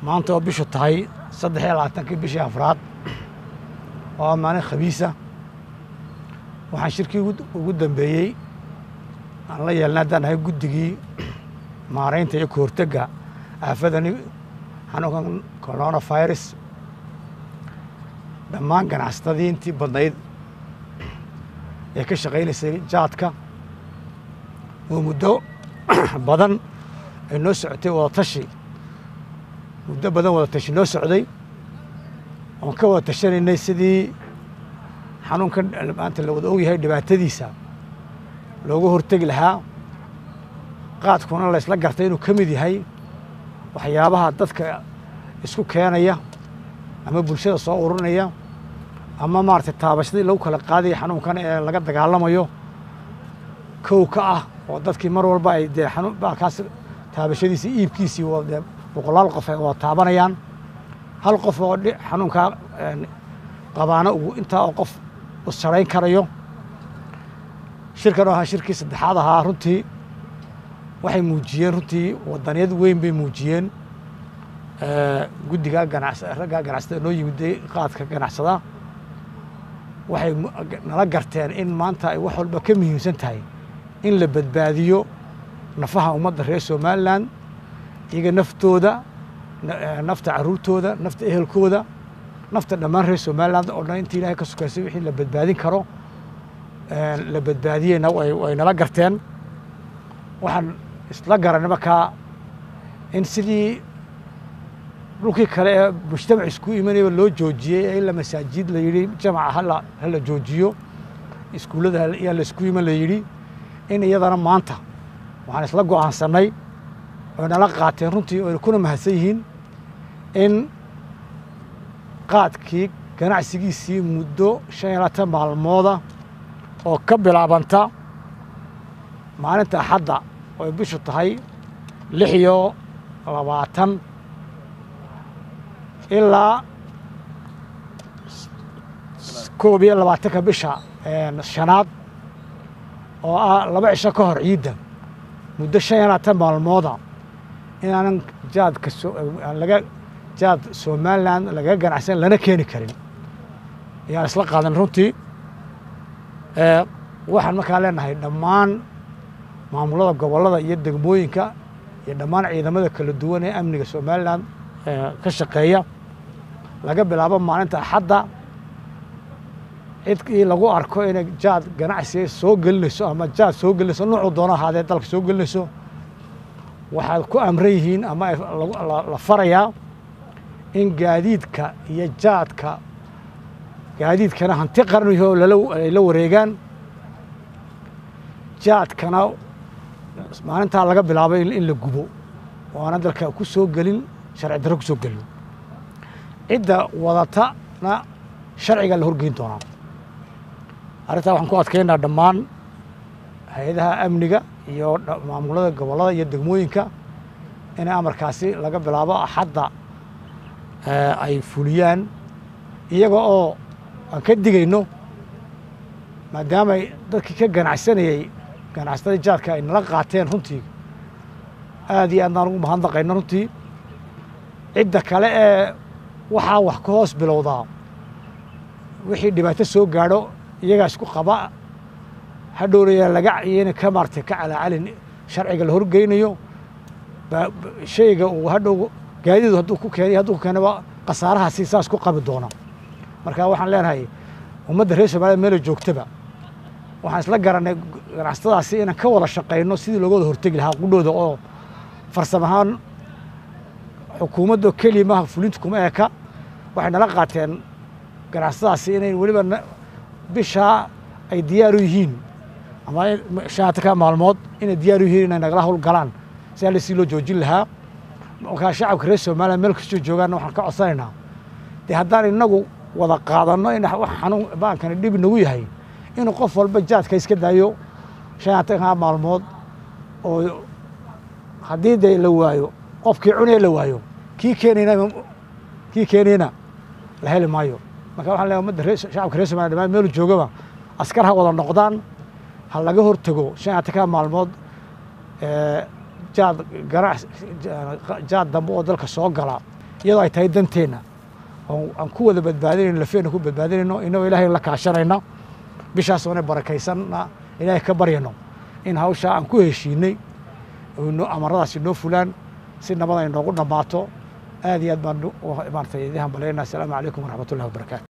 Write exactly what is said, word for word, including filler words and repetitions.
maanta oo bishu tahay saddex iyo labaatankii bishii afraad oo maalin khamiisa waxaan shirkii ugu dambeeyey aan la yeelnay haddaan ahay guddigii maaraynta iyo kahortagga aafadani xanuunkan coronavirus dhammaan ganacsatadii intii badnayd ee ka shaqaynaysay jaadka oo muddo badan ay noo socotay wada tashi muddo badan wada tashi noo socday oon ka wada tashanaynay sidii xanuunkan maanta la wada ogyahay dhibaatadiisa looga hortegi lahaa qaadkuna la isla gartay inuu ka mid yahay waxyaabaha dadka isku keenaya ama bulshada soo ururinaya ama maaragtay taabashadii lagu kala qaadaya xanuunkan ee laga dagaalamayo kow ka ah oo dadkii mar walba ay dee xanuun baalkaas taabashadiisa iibkiisii wada boqolaal qof ay wada taabanayaan hal qof oo xanuunkaa qabaana ugu intaa oo qof u sarayn karayo shirkan oo ahaa shirkii saddexaad ahaa runtii waxay muujiyeen runtii wadaniyad weyn bay muujiyeen guddiga ganacsi ragga ganacsatada noo yimiday qaadka ganacsada waxay nala garteen in maanta ay wax walba ka muhiimsan tahay in la badbaadiyo nafaha ummadda reer Somaliland iyaga naftooda nafta caruurtooda nafta ehelkooda nafta dhammaan reer Somaliland oo dhan intii Ilaahay ka sukaysay wixii la badbaadin karo la badbaadiyeyna way nala garteen waxaan isla garanay markaa in sidii dhulkii kale ee mujtamac isku imanaya loo joojiyey ee la masaajid la yidhi jamaca hala hala joojiyo iskuullada ayaa la isku iman la yidhi in iyadana maanta waxaan isla go'aansanay oo nala qaateen runtii oo kuna mahadsan yihiin in qaadkii ganacsigiisii muddo shan iyo labaatan maalmooda oo ka bilaabanta maalinta axadda oo ay bishu tahay lix iyo labaatan ilaa koob iyo labaatanka bisha shanaad oo ah laba cisho ka hor ciidda muddo shan iyo labaatan maalmooda inaanan jaadka laga jaad Somaliland laga ganacsan lana keeni karin ayaan isla qaadan runtii waxaan markaa leenahay dhammaan maamulada gobollada iyo degmooyinka iyo dhammaan ciidamada kala duwan ee amniga Somaliland ka shaqeeya laga bilaabo maalinta axadda cidkii lagu arko inay jaad ganacsi soo gelinayso ama jaad soo gelinayso noocu doono ahaadee dalka soo gelinayso waxaad ku amran yihiin ama la farayaa in gaadiidka iyo jaadka gaadiidkana hanti qaran yahay oo ay la wareegaan jaadkana maalintaa laga bilaabay in la gubo oo aan dalka ku soo gelin sharci darro ku soo gelin cidda wadatana sharciga la horgeyn doonaa arrintaa waxaan ku adkeynaa dhammaan hay-adaha amniga iyo maamulada gobollada iyo degmooyinka inay amarkaasi laga bilaabo axadda ay fuliyaan iyaga oo aan ka digayno maadaama ay dadkii ka ganacsanayey ganacsatada jaadka ay nala qaateen runtii aad iyo aad baan ugu mahadnaqayno runtii cidda kale ee waxaa wax ka hoos bilowdaa wixii dhibaato soo gaadho iyagaa isku qaba hadhowraya laga iyana ka maartay ka calaacalin sharciga la horgeynayo shayga uu hadhow gaadiidu hadduu ku keenay hadduu ku keenaba khasaarahaasi saas ku qabi doona marka waxaan leenahay ummadda reer Somaliland meel joogtaba waxaan isla garanay ganacsatadaasi inaan ka wada shaqeyno sidii looga wada hortegi lahaa qudhooda oo farsamo ahaan xukuumadda keliya maaha fulinta kuma eka waxay nala qaateen ganacsatadaasi inay weliba bishaa ay diyaar u yihiin ama shaatika maalmood inay diyaar u yihiin inay nagala howlgalaan si aan si loo joojin lahaa markaa shacabka reer Somaliland meel kastoo joogaana waxaan ka codsanaynaa dee haddaan inagu wada qaadanno in wax xanuun baankani dhib nagu yahay inuu qof walba jaadka iska daayo shan iyo labaatan maalmood oo haddii dee la waayo qofkii cunaya la waayo kii keenayna kii keenayna la heli maayo marka waxaan leeyahay ummadda reer shacabka reer Somaliland dhammaan meel joogaba askar ha wada noqdaan ha laga hortago shan iyo labaatan maalmood jaad ganac jaad dambe oo dalka soo gala iyadoo ay tahay danteenna oo aan ku wada badbaadinayno lafeena ku badbaadinayno inagoo ilaahay la kaashanayna bishaas oona barakaysanna ilaahay ka baryano in hawshaa aan ku heshiinay oo amaradaasi noo fulaan si nabad ay noogu dhammaato aad iyo aad baan maartay idin hambalyaynaa. Assalaamu calaykum waraxmatullahi wabarakaatu.